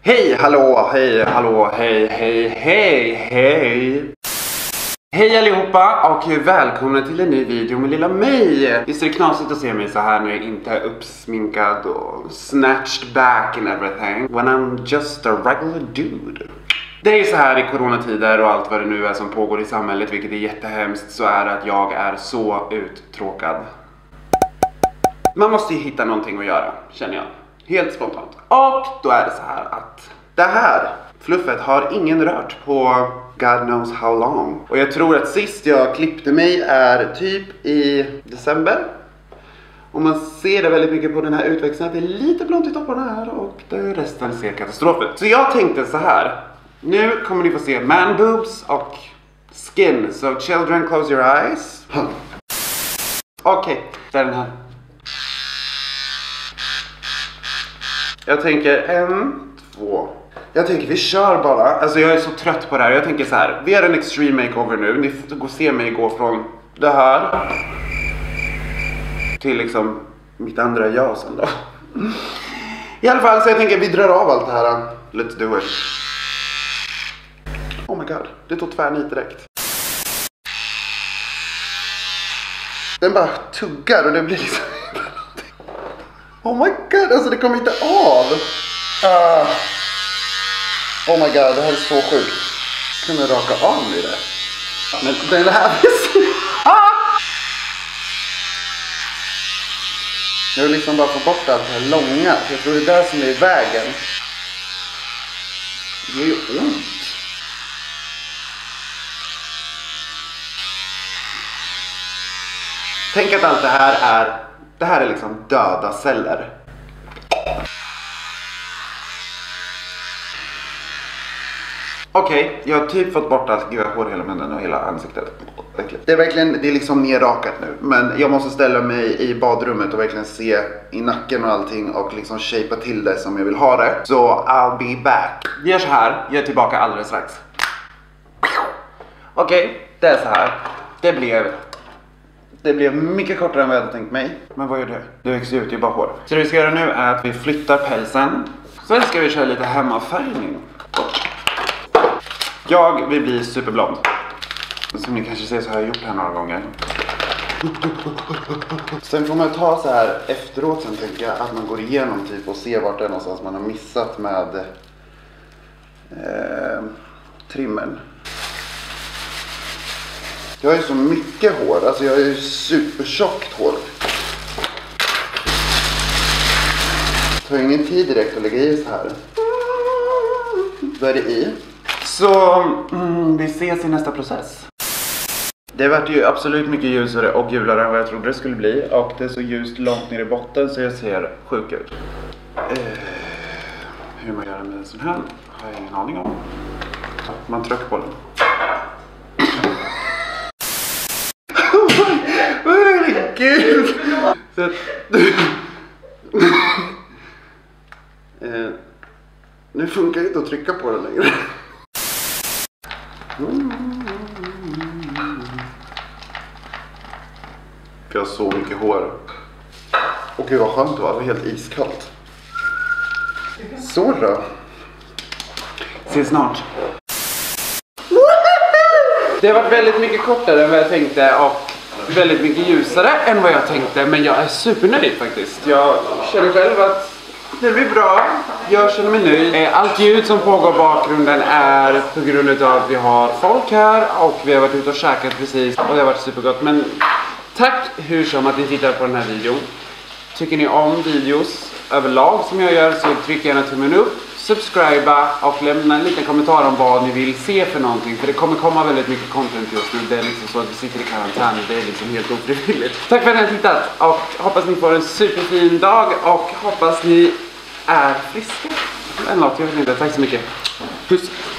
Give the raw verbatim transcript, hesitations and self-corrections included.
Hej, hallå, hej, hallå, hej, hej, hej, hej. Hej allihopa och välkomna till en ny video med lilla mig. Visst är det knasigt att se mig så här när jag inte är uppsminkad och snatched back and everything when I'm just a regular dude. Det är ju så här i coronatider och allt vad det nu är som pågår i samhället, vilket är jättehemskt, så är det att jag är så uttråkad. Man måste ju hitta någonting att göra, känner jag. Helt spontant. Och då är det så här att det här fluffet har ingen rört på God knows how long. Och jag tror att sist jag klippte mig är typ i december. Och man ser det väldigt mycket på den här utväxten att det är lite blont i topparna här och det resten ser katastrof ut. Så jag tänkte så här. Nu kommer ni få se man boobs och skin. So children, close your eyes. Okej, okay, där är den här. Jag tänker en, två. Jag tänker vi kör bara. Alltså jag är så trött på det här. Jag tänker så här. Vi är en extreme makeover nu. Ni får gå se mig gå från det här till liksom mitt andra jag sen då. I alla fall så jag tänker vi drar av allt det här. Let's do it. Oh my god. Det tog tvärnit direkt. Den bara tuggar och det blir liksom... Oh my god, alltså det kommer inte av. Uh. Oh my god, det här är så sjukt. Jag kunde raka av mig det. Men den här... ah! Jag vill liksom bara få bort allt det här långa. Jag tror det är där som är i vägen. Det gör ju ont. Tänk att allt det här är... Det här är liksom döda celler. Okej, okay, jag har typ fått bort allt. Gud, jag har hår i hela munnen och hela ansiktet. Det är verkligen, det är liksom nerrakat nu. Men jag måste ställa mig i badrummet och verkligen se i nacken och allting. Och liksom shapea till det som jag vill ha det. Så I'll be back. Vi gör så här, jag är tillbaka alldeles strax. Okej, okay, det är så här. Det blev... Det blev mycket kortare än vad jag hade tänkt mig. Men vad gör du? Du växer ut, det är bara hår. Så det vi ska göra nu är att vi flyttar pälsen. Sen ska vi köra lite hemmafärgning. Jag vill bli superblond. Som ni kanske ser så har jag gjort det här några gånger. Sen får man ta så här efteråt, sen tänker jag att man går igenom typ och ser vart det är någonstans man har missat med eh, trimmern. Jag har ju så mycket hår, alltså jag har ju supertjockt hår. Det tar ingen tid direkt att lägga i så här. Då är det i. Så mm, vi ses i nästa process. Det vart ju absolut mycket ljusare och gulare än vad jag trodde det skulle bli. Och det är så ljust långt ner i botten så jag ser sjuk ut. Eh, hur man gör med en sån här har jag ingen aning om. Man trycker på den. Gud. Så att, eh, nu funkar det inte att trycka på den längre. Jag har så mycket hår. Och gud vad skönt det var, det var helt iskallt. Så då. Ses snart. Det har varit väldigt mycket kortare än vad jag tänkte och väldigt mycket ljusare än vad jag tänkte, men jag är supernöjd faktiskt. Jag känner själv att det blir bra. Jag känner mig nöjd. Allt ljud som pågår i bakgrunden är på grund av att vi har folk här och vi har varit ute och käkat precis och det har varit supergott. Men tack hur som att ni tittar på den här videon. Tycker ni om videos överlag som jag gör så tryck gärna tummen upp. Subscriba och lämna en liten kommentar om vad ni vill se för någonting. För det kommer komma väldigt mycket content just nu. Det är liksom så att vi sitter i karantän. Det är liksom helt ofrivilligt. Tack för att ni har tittat. Och hoppas ni får en superfin dag. Och hoppas ni är friska. En låt, jag vet inte. Tack så mycket. Puss.